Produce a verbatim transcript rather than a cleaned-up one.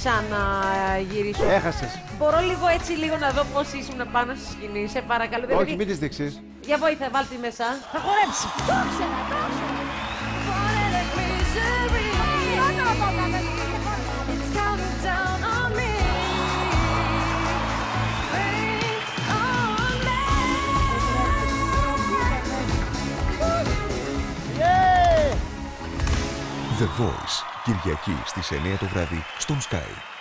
ξαναγυρίσω. Έχασες. Μπορώ λίγο έτσι λίγο να δω πώς ήσουν πάνω στη σκηνή, σε παρακαλώ. Όχι, Δηλαδή... μην τις δείξεις. Για βοήθεια, βάλτε μέσα. Θα χορέψει. Το ήξερα, το ήξερα. The Voice, Κυριακή στις εννιά το βράδυ στον Sky.